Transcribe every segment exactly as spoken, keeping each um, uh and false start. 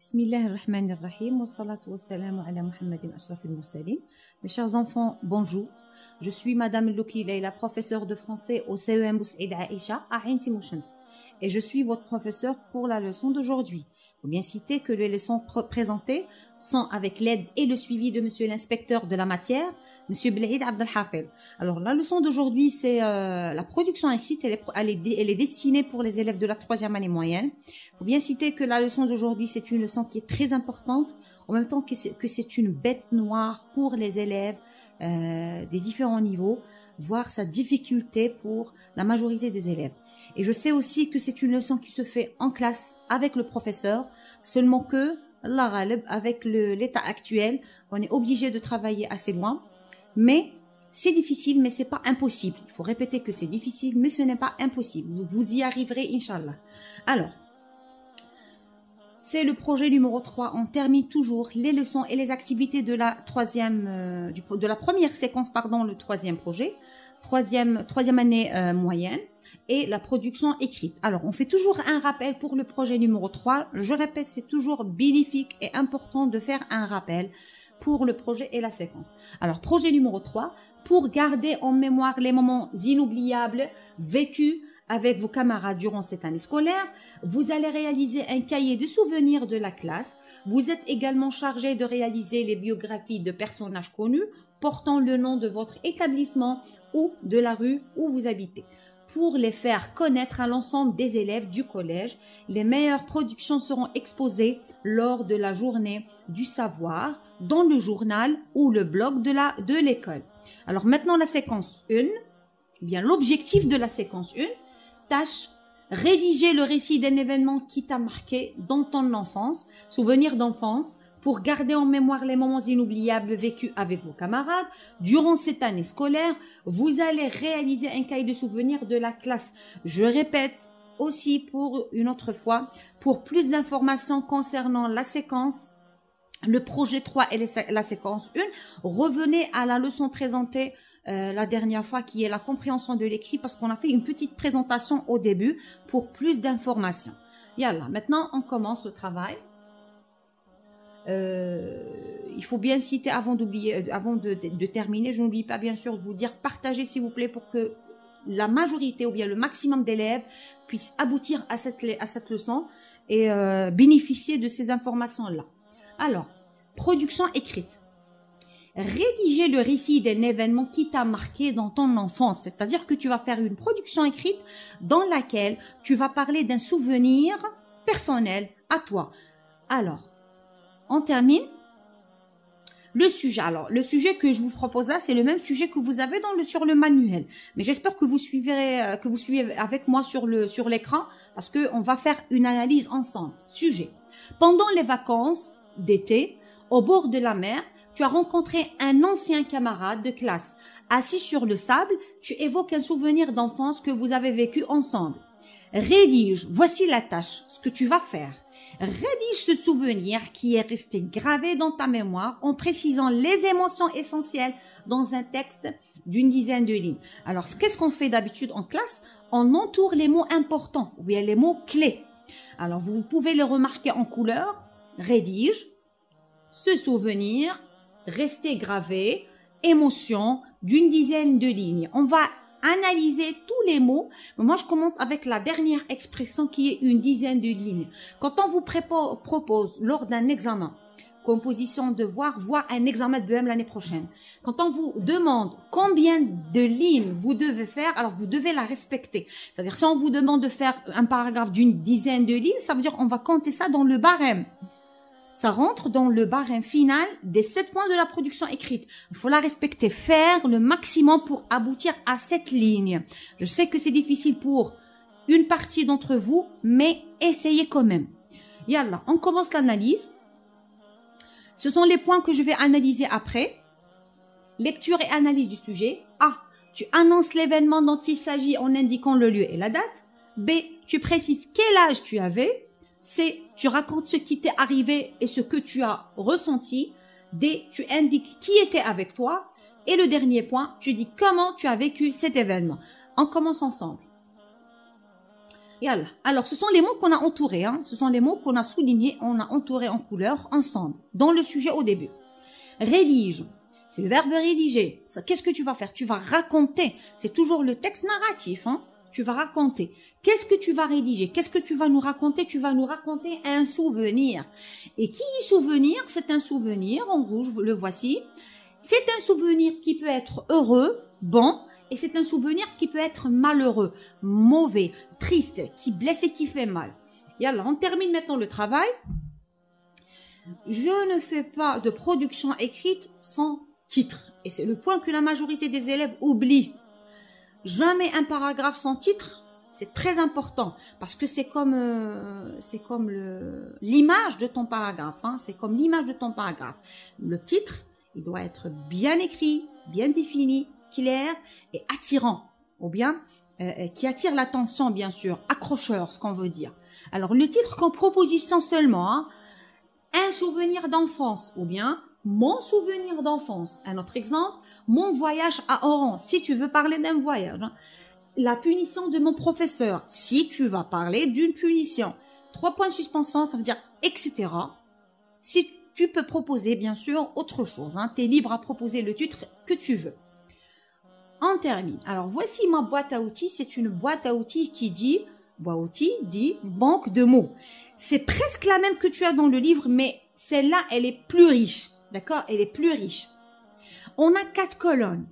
Bismillahirrahmanirrahim, wa salatu wa salamu ala Muhammadin ashrafil mursalin. Mes chers enfants, bonjour. Je suis Madame Louki Leila, professeure de français au C E M Boussaïd Aïcha à Ain Timouchent. Et je suis votre professeur pour la leçon d'aujourd'hui. Il faut bien citer que les leçons présentées sont avec l'aide et le suivi de Monsieur l'inspecteur de la matière, Monsieur Belhaïd Abdelhafel. Alors la leçon d'aujourd'hui, c'est euh, la production écrite. Elle est, elle, est, elle est destinée pour les élèves de la troisième année moyenne. Il faut bien citer que la leçon d'aujourd'hui, c'est une leçon qui est très importante, en même temps que c'est une bête noire pour les élèves euh, des différents niveaux, voir sa difficulté pour la majorité des élèves. Et je sais aussi que c'est une leçon qui se fait en classe avec le professeur, seulement que, Allah ghalib, avec l'état actuel, on est obligé de travailler assez loin, mais c'est difficile, mais c'est pas impossible. Il faut répéter que c'est difficile, mais ce n'est pas impossible. Vous, vous y arriverez, Inch'Allah. Alors, c'est le projet numéro trois. On termine toujours les leçons et les activités de la troisième, euh, du, de la première séquence, pardon, le troisième projet, troisième, troisième année euh, moyenne, et la production écrite. Alors, on fait toujours un rappel pour le projet numéro trois. Je répète, c'est toujours bénéfique et important de faire un rappel pour le projet et la séquence. Alors, projet numéro trois, pour garder en mémoire les moments inoubliables vécus avec vos camarades durant cette année scolaire, vous allez réaliser un cahier de souvenirs de la classe. Vous êtes également chargé de réaliser les biographies de personnages connus portant le nom de votre établissement ou de la rue où vous habitez. Pour les faire connaître à l'ensemble des élèves du collège, les meilleures productions seront exposées lors de la journée du savoir dans le journal ou le blog de la de l'école. Alors maintenant la séquence un, eh bien l'objectif de la séquence un, tâche, rédiger le récit d'un événement qui t'a marqué dans ton enfance, souvenir d'enfance, pour garder en mémoire les moments inoubliables vécus avec vos camarades. Durant cette année scolaire, vous allez réaliser un cahier de souvenirs de la classe. Je répète aussi pour une autre fois, pour plus d'informations concernant la séquence, le projet trois et la séquence un, revenez à la leçon présentée euh, la dernière fois qui est la compréhension de l'écrit parce qu'on a fait une petite présentation au début pour plus d'informations. Yallah, maintenant on commence le travail. Euh, il faut bien citer avant d'oublier, avant de, de, de terminer, je n'oublie pas bien sûr de vous dire partagez s'il vous plaît pour que la majorité ou bien le maximum d'élèves puissent aboutir à cette, à cette leçon et euh, bénéficier de ces informations-là. Alors, production écrite. Rédiger le récit d'un événement qui t'a marqué dans ton enfance, c'est-à-dire que tu vas faire une production écrite dans laquelle tu vas parler d'un souvenir personnel à toi. Alors, on termine le sujet. Alors, le sujet que je vous propose là, c'est le même sujet que vous avez dans le, sur le manuel. Mais j'espère que vous suivrez, que vous suivez avec moi sur le, sur l'écran parce que on va faire une analyse ensemble. Sujet. Pendant les vacances d'été, au bord de la mer, tu as rencontré un ancien camarade de classe. Assis sur le sable, tu évoques un souvenir d'enfance que vous avez vécu ensemble. Rédige. Voici la tâche, ce que tu vas faire. Rédige ce souvenir qui est resté gravé dans ta mémoire en précisant les émotions essentielles dans un texte d'une dizaine de lignes. Alors, qu'est-ce qu'on fait d'habitude en classe? On entoure les mots importants ou bien les mots clés. Alors, vous pouvez les remarquer en couleur. Rédige, ce souvenir, rester gravé, émotion d'une dizaine de lignes. On va analyser tous les mots. Moi, je commence avec la dernière expression qui est une dizaine de lignes. Quand on vous propose lors d'un examen, composition, devoir, voire un examen de B E M l'année prochaine, quand on vous demande combien de lignes vous devez faire, alors vous devez la respecter. C'est-à-dire, si on vous demande de faire un paragraphe d'une dizaine de lignes, ça veut dire on va compter ça dans le barème. Ça rentre dans le barème final des sept points de la production écrite. Il faut la respecter, faire le maximum pour aboutir à cette ligne. Je sais que c'est difficile pour une partie d'entre vous, mais essayez quand même. Yallah, on commence l'analyse. Ce sont les points que je vais analyser après. Lecture et analyse du sujet. A. Tu annonces l'événement dont il s'agit en indiquant le lieu et la date. B. Tu précises quel âge tu avais. C. Tu racontes ce qui t'est arrivé et ce que tu as ressenti. D. Tu indiques qui était avec toi. Et le dernier point, tu dis comment tu as vécu cet événement. On commence ensemble. Yallah. Alors, ce sont les mots qu'on a entourés, hein. Ce sont les mots qu'on a soulignés, on a entourés en couleur ensemble, dans le sujet au début. Rédige. C'est le verbe rédiger. Qu'est-ce que tu vas faire? Tu vas raconter. C'est toujours le texte narratif, hein. Tu vas raconter. Qu'est-ce que tu vas rédiger? Qu'est-ce que tu vas nous raconter? Tu vas nous raconter un souvenir. Et qui dit souvenir? C'est un souvenir, en rouge, le voici. C'est un souvenir qui peut être heureux, bon, et c'est un souvenir qui peut être malheureux, mauvais, triste, qui blesse et qui fait mal. Et alors, on termine maintenant le travail. Je ne fais pas de production écrite sans titre. Et c'est le point que la majorité des élèves oublient. Jamais un paragraphe sans titre, c'est très important parce que c'est comme euh, c'est comme le l'image de ton paragraphe, hein, c'est comme l'image de ton paragraphe. Le titre, il doit être bien écrit, bien défini, clair et attirant, ou bien euh, qui attire l'attention, bien sûr, accrocheur, ce qu'on veut dire. Alors le titre comme proposition seulement, hein, un souvenir d'enfance, ou bien mon souvenir d'enfance. Un autre exemple, mon voyage à Oran, si tu veux parler d'un voyage. Hein. La punition de mon professeur, si tu vas parler d'une punition. Trois points de suspension, ça veut dire et cetera. Si tu peux proposer, bien sûr, autre chose. Hein. Tu es libre à proposer le titre que tu veux. On termine. Alors, voici ma boîte à outils. C'est une boîte à outils qui dit, boîte à outils dit banque de mots. C'est presque la même que tu as dans le livre, mais celle-là, elle est plus riche. D'accord? Elle est plus riche. On a quatre colonnes.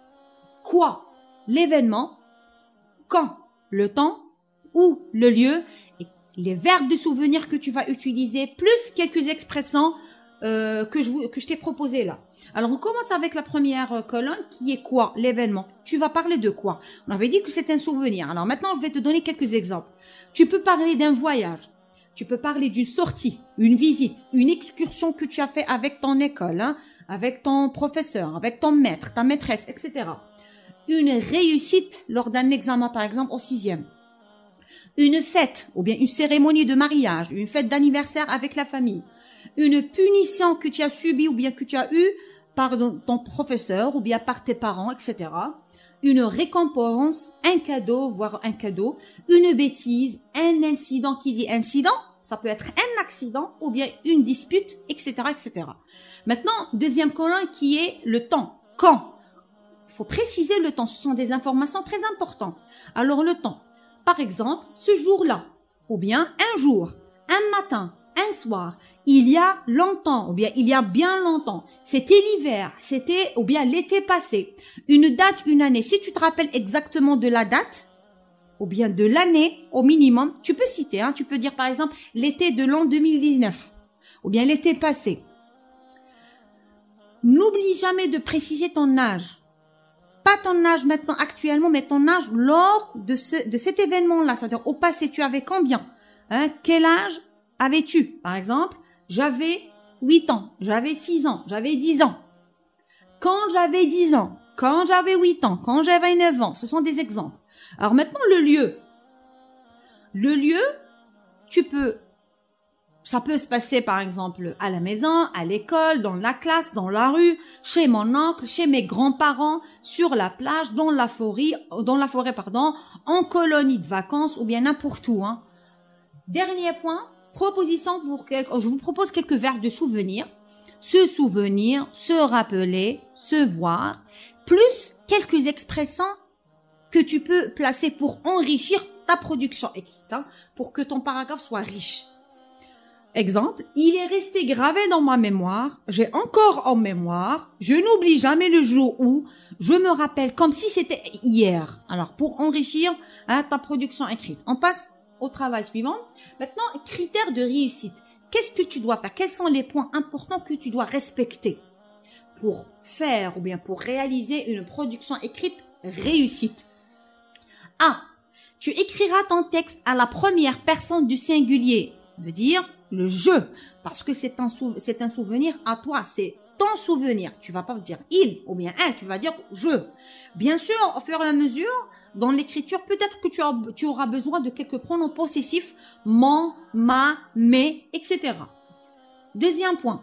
Quoi? L'événement. Quand? Le temps. Où? Le lieu. Et les verbes de souvenir que tu vas utiliser, plus quelques expressions euh, que je, vous, que je t'ai proposées là. Alors, on commence avec la première colonne qui est quoi? L'événement. Tu vas parler de quoi? On avait dit que c'est un souvenir. Alors maintenant, je vais te donner quelques exemples. Tu peux parler d'un voyage. Tu peux parler d'une sortie, une visite, une excursion que tu as fait avec ton école, hein, avec ton professeur, avec ton maître, ta maîtresse, et cetera. Une réussite lors d'un examen, par exemple, au sixième. Une fête, ou bien une cérémonie de mariage, une fête d'anniversaire avec la famille. Une punition que tu as subie ou bien que tu as eue par ton professeur ou bien par tes parents, et cetera. Une récompense, un cadeau, voire un cadeau, une bêtise, un incident. Qui dit incident, ça peut être un accident ou bien une dispute, et cetera, et cetera. Maintenant, deuxième colonne qui est le temps. Quand? Il faut préciser le temps. Ce sont des informations très importantes. Alors, le temps. Par exemple, ce jour-là, ou bien un jour, un matin, un soir, il y a longtemps, ou bien il y a bien longtemps, c'était l'hiver, c'était, ou bien l'été passé, une date, une année. Si tu te rappelles exactement de la date, ou bien de l'année au minimum, tu peux citer, hein, tu peux dire par exemple l'été de l'an deux mille dix-neuf, ou bien l'été passé. N'oublie jamais de préciser ton âge. Pas ton âge maintenant actuellement, mais ton âge lors de, ce, de cet événement-là. C'est-à-dire au passé, tu avais combien? Hein, quel âge avais-tu? Par exemple, j'avais huit ans, j'avais six ans, j'avais dix ans. Quand j'avais dix ans, quand j'avais huit ans, quand j'avais neuf ans, ce sont des exemples. Alors maintenant, le lieu. Le lieu, tu peux, ça peut se passer par exemple à la maison, à l'école, dans la classe, dans la rue, chez mon oncle, chez mes grands-parents, sur la plage, dans la forêt, dans la forêt, pardon, en colonie de vacances ou bien n'importe où. Hein. Dernier point, proposition pour quelques, je vous propose quelques verbes de souvenir. Se souvenir, se rappeler, se voir, plus quelques expressions que tu peux placer pour enrichir ta production écrite, hein, pour que ton paragraphe soit riche. Exemple, il est resté gravé dans ma mémoire, j'ai encore en mémoire, je n'oublie jamais le jour où, je me rappelle comme si c'était hier. Alors, pour enrichir hein, ta production écrite, on passe au travail suivant. Maintenant, critères de réussite. Qu'est-ce que tu dois faire? Quels sont les points importants que tu dois respecter pour faire ou bien pour réaliser une production écrite réussite? A. Tu écriras ton texte à la première personne du singulier, veut dire le je, parce que c'est un, sou c'est un souvenir à toi, c'est ton souvenir. Tu vas pas dire il ou bien un, tu vas dire je. Bien sûr, au fur et à mesure, dans l'écriture, peut-être que tu, as, tu auras besoin de quelques pronoms possessifs, mon, ma, mes, et cetera. Deuxième point,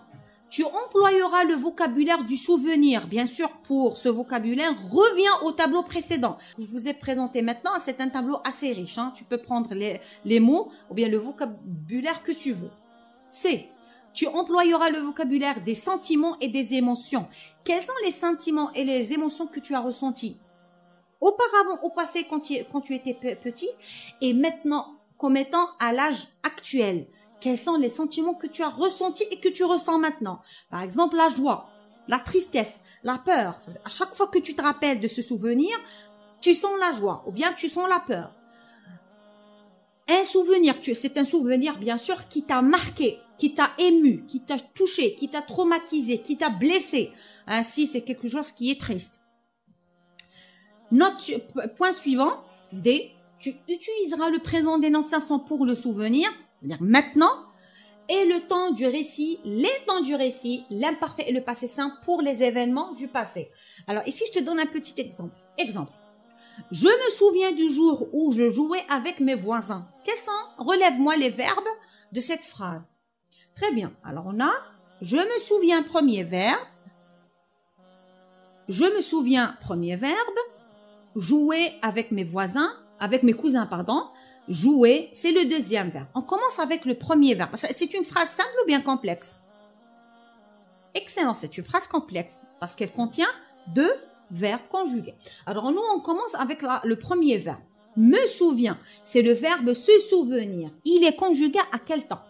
Tu employeras le vocabulaire du souvenir. Bien sûr, pour ce vocabulaire, reviens au tableau précédent. Je vous ai présenté maintenant, c'est un tableau assez riche. Hein. Tu peux prendre les, les mots ou bien le vocabulaire que tu veux. C. Tu employeras le vocabulaire des sentiments et des émotions. Quels sont les sentiments et les émotions que tu as ressentis auparavant, au passé, quand tu, quand tu étais petit, et maintenant, comme étant à l'âge actuel? Quels sont les sentiments que tu as ressentis et que tu ressens maintenant? Par exemple, la joie, la tristesse, la peur. À chaque fois que tu te rappelles de ce souvenir, tu sens la joie ou bien tu sens la peur. Un souvenir, c'est un souvenir bien sûr qui t'a marqué, qui t'a ému, qui t'a touché, qui t'a traumatisé, qui t'a blessé. Ainsi, c'est quelque chose qui est triste. Note, point suivant, D. Tu utiliseras le présent d'énonciation pour le souvenir, c'est-à-dire maintenant, et le temps du récit, les temps du récit, l'imparfait et le passé simple pour les événements du passé. Alors ici, je te donne un petit exemple. Exemple. Je me souviens du jour où je jouais avec mes voisins. Quels sont? Relève-moi les verbes de cette phrase. Très bien. Alors on a, je me souviens, premier verbe. Je me souviens, premier verbe. Jouer avec mes voisins, avec mes cousins, pardon. Jouer, c'est le deuxième verbe. On commence avec le premier verbe. C'est une phrase simple ou bien complexe? Excellent, c'est une phrase complexe parce qu'elle contient deux verbes conjugués. Alors nous, on commence avec la, le premier verbe. Me souviens, c'est le verbe se souvenir. Il est conjugué à quel temps?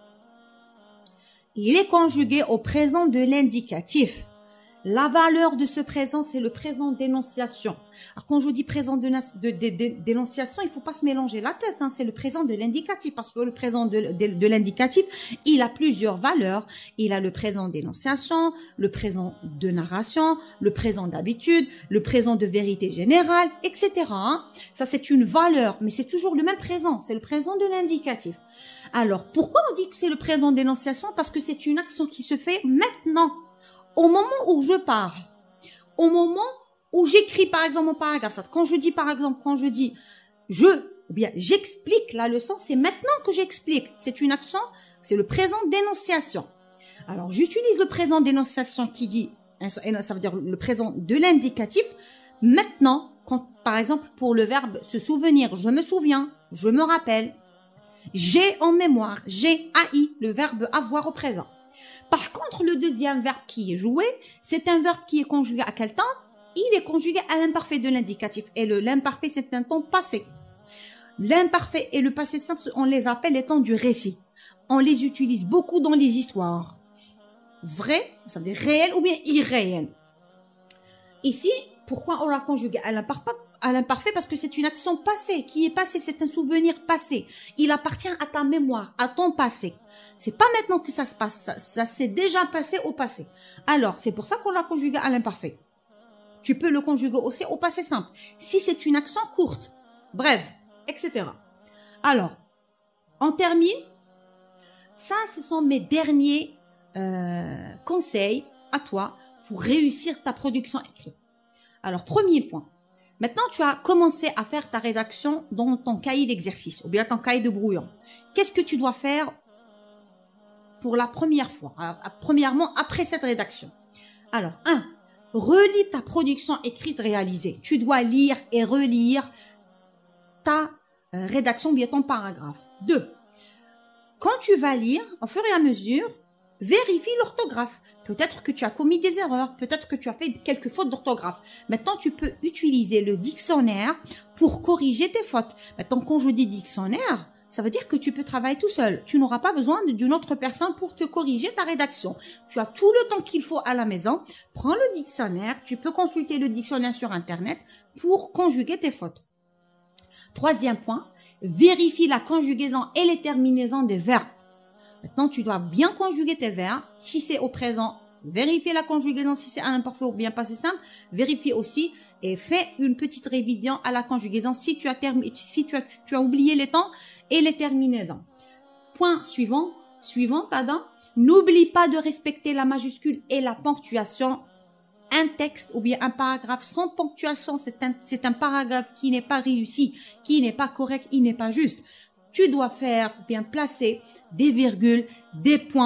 Il est conjugué au présent de l'indicatif. La valeur de ce présent, c'est le présent d'énonciation. Alors, quand je dis présent d'énonciation, de, de, de, il faut pas se mélanger la tête. Hein, c'est le présent de l'indicatif parce que le présent de, de, de l'indicatif, il a plusieurs valeurs. Il a le présent d'énonciation, le présent de narration, le présent d'habitude, le présent de vérité générale, et cetera. Hein. Ça, c'est une valeur, mais c'est toujours le même présent. C'est le présent de l'indicatif. Alors, pourquoi on dit que c'est le présent d'énonciation? Parce que c'est une action qui se fait maintenant. Au moment où je parle, au moment où j'écris par exemple mon paragraphe, quand je dis par exemple, quand je dis je, ou bien j'explique la leçon, c'est maintenant que j'explique. C'est une action, c'est le présent d'énonciation. Alors j'utilise le présent d'énonciation qui dit, ça veut dire le présent de l'indicatif, maintenant, quand, par exemple pour le verbe se souvenir, je me souviens, je me rappelle, j'ai en mémoire, j'ai ai, le verbe avoir au présent. Par contre, le deuxième verbe qui est joué, c'est un verbe qui est conjugué à quel temps? Il est conjugué à l'imparfait de l'indicatif. Et l'imparfait, c'est un temps passé. L'imparfait et le passé simple, on les appelle les temps du récit. On les utilise beaucoup dans les histoires. Vrai, ça veut dire réel ou bien irréel. Ici, pourquoi on l'a conjugué à l'imparfait? À l'imparfait parce que c'est une action passée, qui est passée, c'est un souvenir passé. Il appartient à ta mémoire, à ton passé. C'est pas maintenant que ça se passe, ça, ça s'est déjà passé au passé. Alors, c'est pour ça qu'on l'a conjugué à l'imparfait. Tu peux le conjuguer aussi au passé simple, si c'est une action courte, brève, et cetera. Alors, on termine. Ça, ce sont mes derniers euh, conseils à toi pour réussir ta production écrite. Alors, premier point. Maintenant, tu as commencé à faire ta rédaction dans ton cahier d'exercice ou bien ton cahier de brouillon. Qu'est-ce que tu dois faire pour la première fois, premièrement après cette rédaction? Alors, un, relis ta production écrite réalisée. Tu dois lire et relire ta euh, rédaction, bien ton paragraphe. Deux, quand tu vas lire, au fur et à mesure, vérifie l'orthographe. Peut-être que tu as commis des erreurs, peut-être que tu as fait quelques fautes d'orthographe. Maintenant, tu peux utiliser le dictionnaire pour corriger tes fautes. Maintenant, quand je dis dictionnaire, ça veut dire que tu peux travailler tout seul. Tu n'auras pas besoin d'une autre personne pour te corriger ta rédaction. Tu as tout le temps qu'il faut à la maison. Prends le dictionnaire. Tu peux consulter le dictionnaire sur Internet pour conjuguer tes fautes. Troisième point, vérifie la conjugaison et les terminaisons des verbes. Maintenant, tu dois bien conjuguer tes verbes. Si c'est au présent, vérifie la conjugaison. Si c'est à l'imparfait ou bien passé simple, vérifie aussi et fais une petite révision à la conjugaison si tu as, si tu as, tu as oublié les temps et les terminaisons. Point suivant, suivant, pardon. N'oublie pas de respecter la majuscule et la ponctuation. Un texte ou bien un paragraphe sans ponctuation, c'est un, c'est un paragraphe qui n'est pas réussi, qui n'est pas correct, il n'est pas juste. Tu dois faire, bien placer des virgules, des points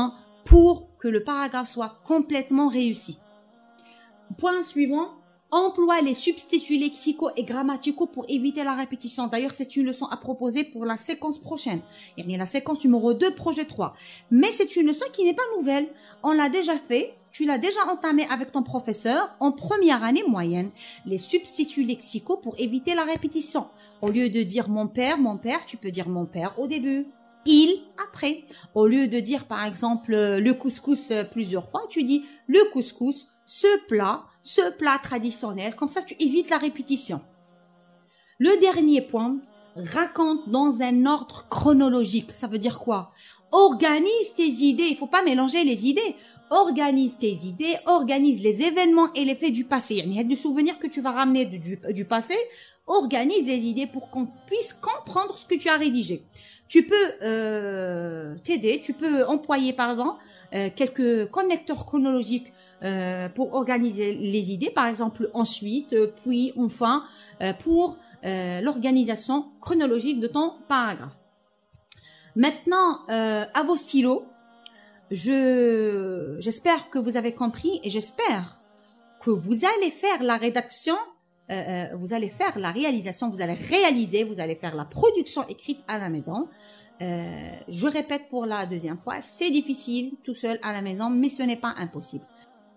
pour que le paragraphe soit complètement réussi. Point suivant, emploie les substituts lexicaux et grammaticaux pour éviter la répétition. D'ailleurs, c'est une leçon à proposer pour la séquence prochaine. Il y a la séquence numéro deux, projet trois. Mais c'est une leçon qui n'est pas nouvelle. On l'a déjà fait. Tu l'as déjà entamé avec ton professeur en première année moyenne. Les substituts lexicaux pour éviter la répétition. Au lieu de dire mon père, mon père, tu peux dire mon père au début. Il après. Au lieu de dire par exemple le couscous plusieurs fois, tu dis le couscous, ce plat, ce plat traditionnel. Comme ça, tu évites la répétition. Le dernier point, raconte dans un ordre chronologique. Ça veut dire quoi? Organise tes idées. Il faut pas mélanger les idées. Organise tes idées, organise les événements et les faits du passé. Il y a des souvenirs que tu vas ramener du, du, du passé. Organise les idées pour qu'on puisse comprendre ce que tu as rédigé. Tu peux euh, t'aider, tu peux employer pardon, euh, quelques connecteurs chronologiques euh, pour organiser les idées. Par exemple, ensuite, euh, puis, enfin, euh, pour euh, l'organisation chronologique de ton paragraphe. Maintenant, euh, à vos stylos, je j'espère que vous avez compris et j'espère que vous allez faire la rédaction, euh, vous allez faire la réalisation, vous allez réaliser, vous allez faire la production écrite à la maison. Euh, je répète pour la deuxième fois, c'est difficile tout seul à la maison, mais ce n'est pas impossible.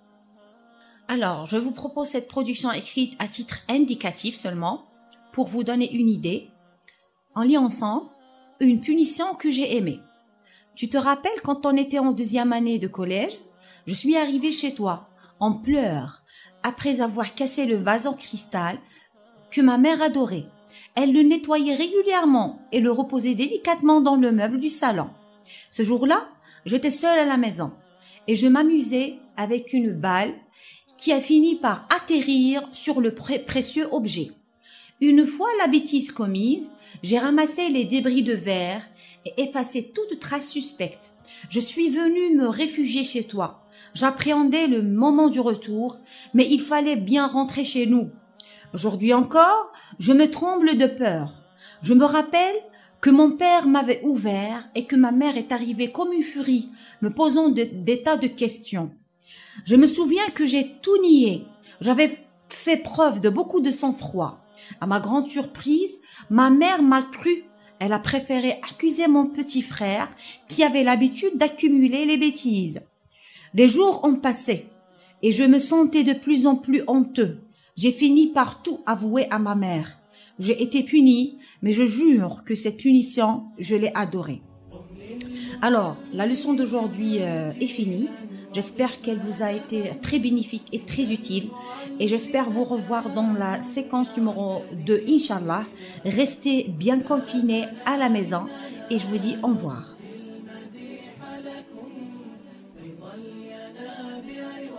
Alors, je vous propose cette production écrite à titre indicatif seulement pour vous donner une idée. En lisant ensemble une punition que j'ai aimée. Tu te rappelles quand on était en deuxième année de collège, je suis arrivée chez toi en pleurs après avoir cassé le vase en cristal que ma mère adorait. Elle le nettoyait régulièrement et le reposait délicatement dans le meuble du salon. Ce jour-là, j'étais seule à la maison et je m'amusais avec une balle qui a fini par atterrir sur le pré- précieux objet. Une fois la bêtise commise, j'ai ramassé les débris de verre et effacé toute trace suspecte. Je suis venue me réfugier chez toi. J'appréhendais le moment du retour, mais il fallait bien rentrer chez nous. Aujourd'hui encore, je me tremble de peur. Je me rappelle que mon père m'avait ouvert et que ma mère est arrivée comme une furie, me posant de, des tas de questions. Je me souviens que j'ai tout nié. J'avais fait preuve de beaucoup de sang-froid. À ma grande surprise, ma mère m'a cru. Elle a préféré accuser mon petit frère qui avait l'habitude d'accumuler les bêtises. Les jours ont passé et je me sentais de plus en plus honteux. J'ai fini par tout avouer à ma mère. J'ai été punie, mais je jure que cette punition, je l'ai adorée. Alors, la leçon d'aujourd'hui euh, est finie. J'espère qu'elle vous a été très bénéfique et très utile. Et j'espère vous revoir dans la séquence numéro deux, Inch'Allah. Restez bien confinés à la maison. Et je vous dis au revoir.